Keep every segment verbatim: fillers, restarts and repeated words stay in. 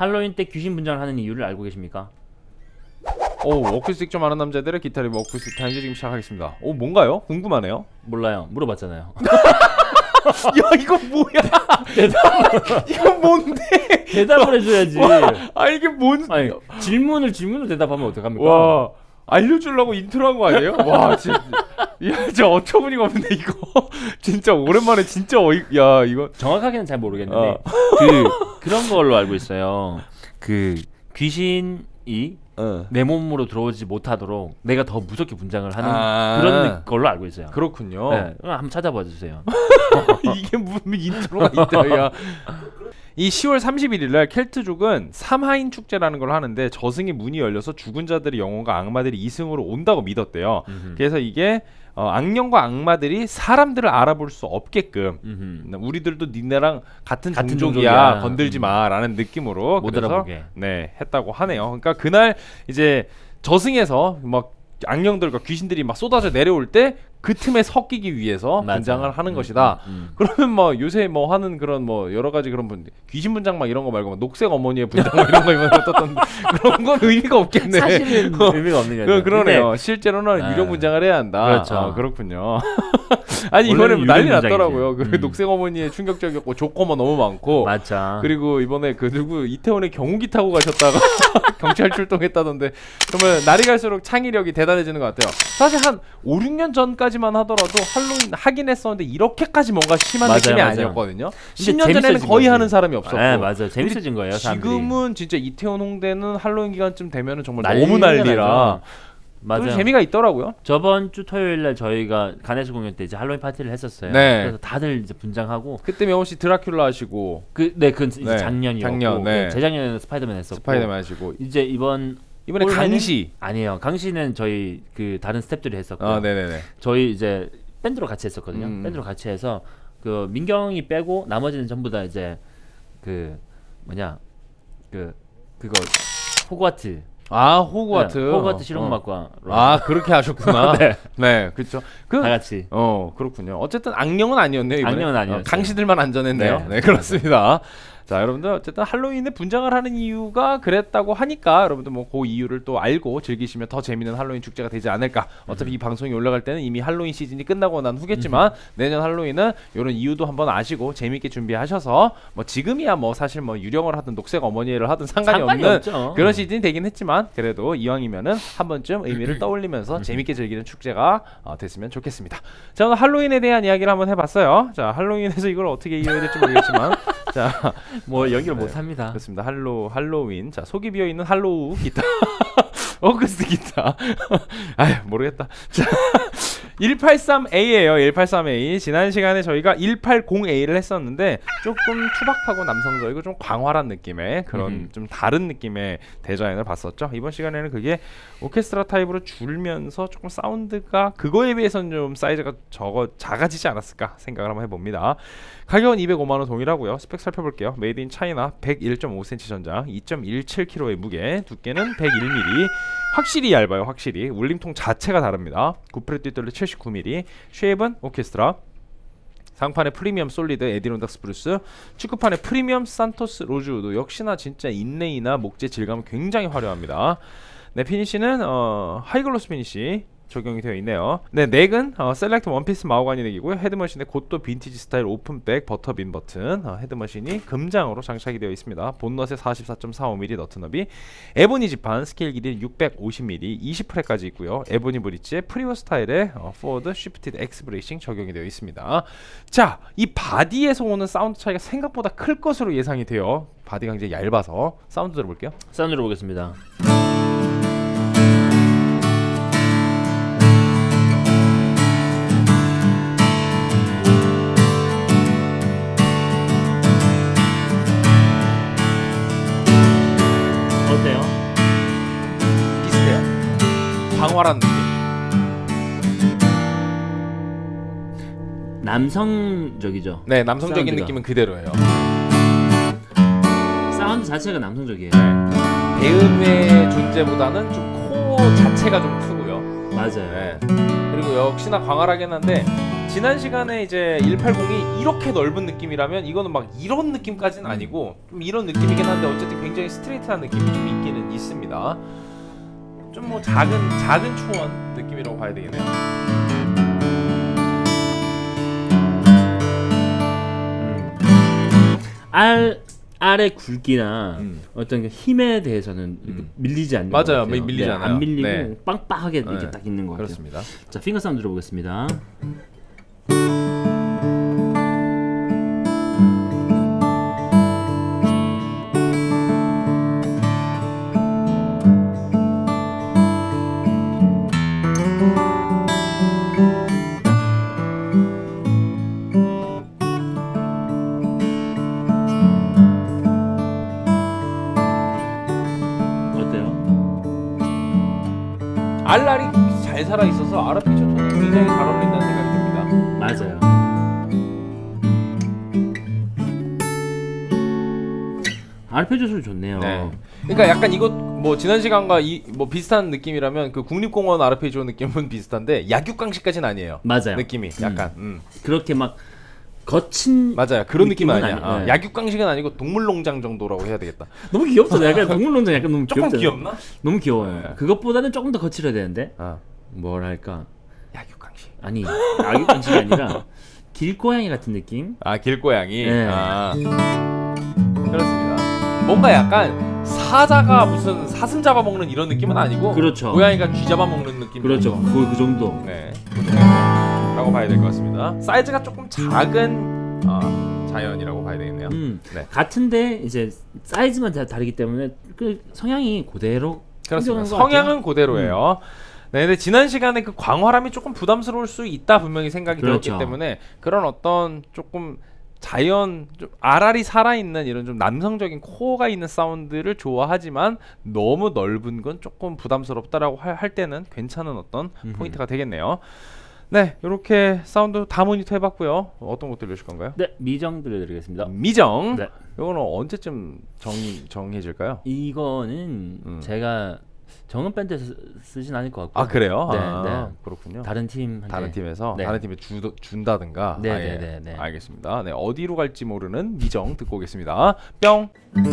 할로윈 때 귀신 분장을 하는 이유를 알고 계십니까? 오, 어쿠스틱 좀 아는 남자들의 기타 리뷰 어쿠스틱 타임즈 지금 시작하겠습니다. 오, 뭔가요? 궁금하네요. 몰라요. 물어봤잖아요. 야, 이거 뭐야? 대답. 이거 뭔데? 대답을 해줘야지. 와, 아, 이게 뭔? 아니, 질문을 질문을 대답하면 어떡합니까? 와, 알려주려고 인트로한 거 아니에요? 와, 진짜. 야, 진짜 어처구니가 없네 이거. 진짜 오랜만에 진짜 어이. 야, 이거 정확하게는 잘 모르겠는데 어. 그 그런 걸로 알고 있어요. 그 귀신이 어. 내 몸으로 들어오지 못하도록 내가 더 무섭게 분장을 하는 아 그런 걸로 알고 있어요. 그렇군요. 네, 한번 찾아봐 주세요. 이게 무슨 인트로가 있다. 야. 이 시월 삼십일일 날 켈트족은 삼하인 축제라는 걸 하는데 저승의 문이 열려서 죽은 자들의 영혼과 악마들이 이승으로 온다고 믿었대요. 음흠. 그래서 이게 어, 악령과 악마들이 사람들을 알아볼 수 없게끔 음흠. 우리들도 니네랑 같은, 같은 종족이야, 종족이야 건들지 마라는 느낌으로 못 그래서 알아보게. 네 했다고 하네요. 그러니까 그날 이제 저승에서 막 악령들과 귀신들이 막 쏟아져 내려올 때 그 틈에 섞이기 위해서 맞아요. 분장을 하는 음, 것이다. 음, 음. 그러면 뭐 요새 뭐 하는 그런 뭐 여러 가지 그런 분 귀신 분장 막 이런 거 말고 막 녹색 어머니의 분장 뭐 이런 거 이면 어떤 그런 건 의미가 없겠네. 사실은 어, 의미가 없는 거죠. 그러네요. 실제로는 아, 유령 분장을 해야 한다. 그렇죠. 아, 그렇군요. 아니 이번에 난리 났더라고요. 그 음. 녹색 어머니의 충격적이었고 조커머 너무 많고. 맞죠. 그리고 이번에 그 누구 이태원에 경운기 타고 가셨다가 경찰 출동했다던데 정말 날이 갈수록 창의력이 대단해지는 것 같아요. 사실 한 오, 육 년 전까지만 하더라도 할로윈 하긴 했었는데 이렇게까지 뭔가 심한 맞아요, 느낌이 맞아요. 아니었거든요. 십 년 전에는 거의 거지. 하는 사람이 없었고. 네, 맞아요. 재밌어진 거예요. 사람들이. 지금은 진짜 이태원 홍대는 할로윈 기간쯤 되면은 정말 너무 난리라. 맞아요. 재미가 있더라고요. 저번 주 토요일 날 저희가 가네스 공연 때 이제 할로윈 파티를 했었어요. 네. 그래서 다들 이제 분장하고 그때 명호 씨 드라큘라 하시고 그 네, 그 이제 네. 작년이었고 작년, 네. 재작년에는 스파이더맨 했었고 스파이더맨 하시고 이제 이번 이번에 강시 아니에요. 강시는 저희 그 다른 스태프들이 했었고 아, 네네네. 저희 이제 밴드로 같이 했었거든요. 음. 밴드로 같이 해서 그 민경이 빼고 나머지는 전부 다 이제 그 뭐냐 그 그거 호그와트 아 호그와트 네, 호그와트 실용음악과 어. 아 그렇게 하셨구나. 네, 네 그렇죠. 그, 다 같이. 어 그렇군요. 어쨌든 악령은 아니었네요. 이번에. 악령은 아니었어요. 어, 강시들만 안전했네요. 네, 네 그렇습니다. 자 여러분들 어쨌든 할로윈에 분장을 하는 이유가 그랬다고 하니까 여러분들 뭐 그 이유를 또 알고 즐기시면 더 재밌는 할로윈 축제가 되지 않을까. 어차피 음. 이 방송이 올라갈 때는 이미 할로윈 시즌이 끝나고 난 후겠지만 음. 내년 할로윈은 이런 이유도 한번 아시고 재밌게 준비하셔서 뭐 지금이야 뭐 사실 뭐 유령을 하든 녹색 어머니를 하든 상관이, 상관이 없는 없죠. 그런 시즌이 되긴 했지만 그래도 이왕이면은 한 번쯤 의미를 떠올리면서 재밌게 즐기는 축제가 어, 됐으면 좋겠습니다. 자 오늘 할로윈에 대한 이야기를 한번 해봤어요. 자 할로윈에서 이걸 어떻게 이해해야 될지 모르겠지만 자 뭐 연기를 네, 못합니다. 그렇습니다. 할로 할로윈. 자 속이 비어 있는 할로우 기타. 어쿠스틱 기타. 아휴 모르겠다. 자 일팔삼 에이예요. 일팔삼 에이. 지난 시간에 저희가 일팔공 에이를 했었는데 조금 투박하고 남성적이고 좀 광활한 느낌의 그런 음흠. 좀 다른 느낌의 디자인을 봤었죠. 이번 시간에는 그게 오케스트라 타입으로 줄면서 조금 사운드가 그거에 비해서는 좀 사이즈가 적어 작아지지 않았을까 생각을 한번 해봅니다. 가격은 이백오만 원 동일하고요. 스펙 살펴볼게요. 메이드 인 차이나 백일 점 오 센티미터 전장, 이 점 일칠 킬로그램의 무게, 두께는 백일 밀리미터. 확실히 얇아요. 확실히 울림통 자체가 다릅니다. 구프레 띠돌레 칠십구 밀리미터. 쉐입은 오케스트라. 상판에 프리미엄 솔리드 에디론닥 스프루스, 축구판에 프리미엄 산토스 로즈우드. 역시나 진짜 인레이나 목재 질감은 굉장히 화려합니다. 네, 피니시는 어, 하이글로스 피니시 적용이 되어 있네요. 네, 넥은 어, 셀렉트 원피스 마호가니 넥이고요. 헤드머신에 곧도 빈티지 스타일 오픈백 버터빈 버튼, 어, 헤드머신이 금장으로 장착이 되어 있습니다. 본넛에 사십사 점 사오 밀리미터 너트 너비, 에보니 지판, 스케일 길이 육백오십 밀리미터, 이십 프렛까지 있고요. 에보니 브릿지에 프리오 스타일의 어, 포워드 쉬프티드 엑스 브레이싱 적용이 되어 있습니다. 자, 이 바디에서 오는 사운드 차이가 생각보다 클 것으로 예상이 돼요. 바디가 굉장히 얇아서 사운드 들어볼게요. 사운드 들어보겠습니다. 광활한 느낌. 남성적이죠. 네, 남성적인 사운드가. 느낌은 그대로예요. 사운드 자체가 남성적이에요. 네. 배음의 존재보다는 좀 코어 자체가 좀 크고요. 맞아요. 네. 그리고 역시나 광활하긴 한데 지난 시간에 이제 일팔공이 이렇게 넓은 느낌이라면 이거는 막 이런 느낌까지는 아니고 좀 이런 느낌이긴 한데 어쨌든 굉장히 스트레이트한 느낌이 좀 있기는 있습니다. 좀 뭐 작은 작은 초원 느낌이라고 봐야 되겠네요. 음. 알 알의 굵기나 음. 어떤 그 힘에 대해서는 음. 밀리지 않는 맞아요. 것 같아요. 밀리지 네, 않아요. 안 밀리고 네. 빵빵하게 이렇게 네. 딱 있는 것 같아요. 그렇습니다. 자, 핑거 사운드 들어보겠습니다. 알알이 잘 살아 있어서 아르페지오 저는 굉장히 잘 어울린다는 생각이 듭니다. 맞아요. 아르페지오 소리 좋네요. 네. 그러니까 약간 이것 뭐 지난 시간과 이 뭐 비슷한 느낌이라면 그 국립공원 아르페지오 느낌은 비슷한데 약육강식까지는 아니에요. 맞아요. 느낌이 약간 음. 그렇게 막 거친 맞아요. 그런 느낌은 느낌은 아니야. 아니- 아, 네. 약육강식은 아니고 동물농장 정도라고 해야 되겠다. 너무 귀엽잖아. 약간 동물농장 약간 너무 조금 귀엽잖아. 귀엽나? 너무 귀여워요. 네. 그것보다는 조금 더 거칠어야 되는데 아, 뭐랄까 약육강식. 아니 아기간식이 아니라 길고양이 같은 느낌. 아, 길고양이. 네. 아, 그렇습니다. 뭔가 약간 사자가 무슨 사슴 잡아먹는 이런 느낌은 아니고, 그렇죠. 고양이가 쥐 잡아먹는 느낌. 그렇죠. 정도. 거의 그 정도. 네, 그 정도라고 봐야 될 것 같습니다. 사이즈가 조금 작은 어, 자연이라고 봐야 되겠네요. 음, 네. 같은데 이제 사이즈만 다 다르기 때문에 그 성향이 그대로 그렇습니다. 것 성향은 같아요. 그대로예요. 네, 근데 지난 시간에 그 광활함이 조금 부담스러울 수 있다 분명히 생각이 그렇죠. 들었기 때문에 그런 어떤 조금 자연, 좀 알알이 살아있는 이런 좀 남성적인 코어가 있는 사운드를 좋아하지만 너무 넓은 건 조금 부담스럽다라고 할, 할 때는 괜찮은 어떤 음흠. 포인트가 되겠네요. 네, 이렇게 사운드 다 모니터 해봤고요. 어떤 것 들려주실 건가요? 네, 미정 들려드리겠습니다. 미정. 네. 이거는 언제쯤 정리 정해질까요? 이거는 음. 제가 정은 밴드에서 쓰- 쓰진 않을 것 같고. 아, 그래요? 네, 아, 네. 그렇군요. 다른 팀한테. 다른 팀에서 네. 다른 팀에 주, 준다든가. 네, 아, 네, 예. 네, 네. 알겠습니다. 네, 어디로 갈지 모르는 미정 듣고 오겠습니다. 뿅.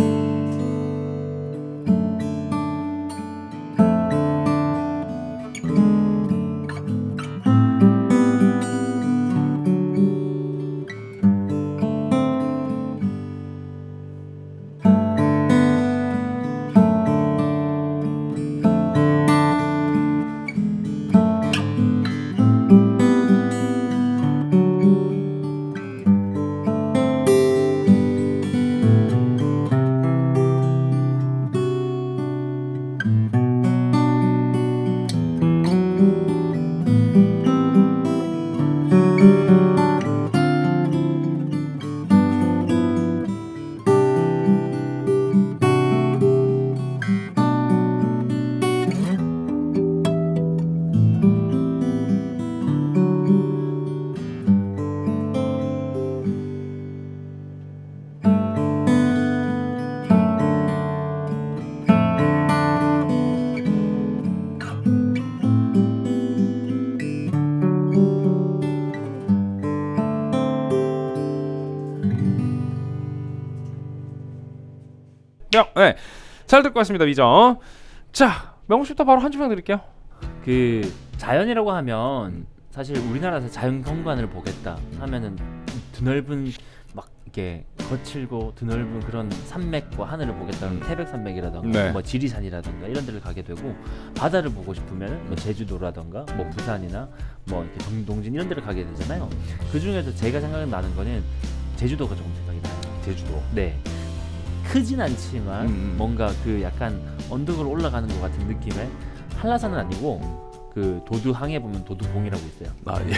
뿅. 네, 잘 듣고 왔습니다. 미정. 자, 명호씨부터 바로 한 줄평 드릴게요. 그 자연이라고 하면 사실 우리나라에서 자연 경관을 보겠다 하면은 드넓은 막 이렇게 거칠고 드넓은 그런 산맥과 하늘을 보겠다 하면 태백산맥이라던가 네. 뭐 지리산이라던가 이런 데를 가게 되고, 바다를 보고 싶으면 뭐 제주도라던가 뭐 부산이나 뭐 이렇게 정동진 이런 데를 가게 되잖아요. 그 중에서 제가 생각나는 거는 제주도가 조금 생각이 나요. 제주도. 네. 크진 않지만 음, 음. 뭔가 그 약간 언덕을 올라가는 것 같은 느낌의, 한라산은 아니고 그 도두항에 보면 도두봉이라고 있어요. 아, 예.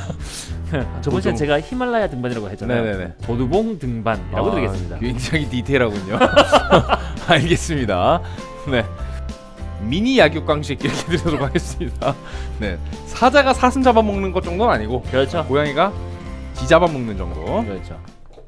저번 시간에 도두- 제가 히말라야 등반이라고 했잖아요. 네네네. 도두봉 등반이라고 아, 드리겠습니다. 굉장히 디테일하군요. 알겠습니다. 네. 미니 약육강식 이렇게 드리도록 하겠습니다. 네. 사자가 사슴 잡아먹는 것 정도는 아니고 그렇죠. 고양이가 쥐 잡아먹는 정도. 그렇죠.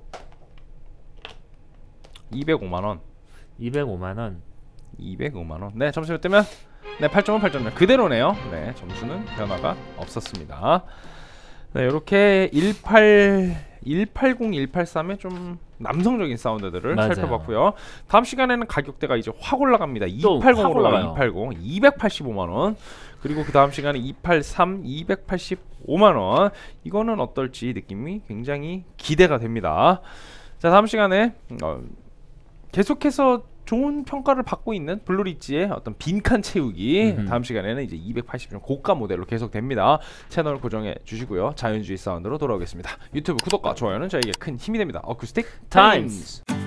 이백오만 원. 이백오만 원. 이백오만 원. 네, 점수 몇 대면? 네, 팔 점은 팔 점. 그대로네요. 네, 점수는 변화가 없었습니다. 네, 이렇게 일팔 일팔공, 일팔삼의 좀 남성적인 사운드들을 맞아요. 살펴봤고요. 다음 시간에는 가격대가 이제 확 올라갑니다. 또 이백팔십으로 확 올라가요. 가요. 이백팔십, 이백팔십오만 원. 그리고 그 다음 시간에 이백팔십삼, 이백팔십오만 원. 이거는 어떨지 느낌이 굉장히 기대가 됩니다. 자, 다음 시간에 어, 계속해서 좋은 평가를 받고 있는 블루리지의 어떤 빈칸 채우기 음흠. 다음 시간에는 이제 이백팔십 좀 고가 모델로 계속됩니다. 채널 고정해 주시고요. 자연주의 사운드로 돌아오겠습니다. 유튜브 구독과 좋아요는 저에게 큰 힘이 됩니다. 어쿠스틱 타임스. 타임스.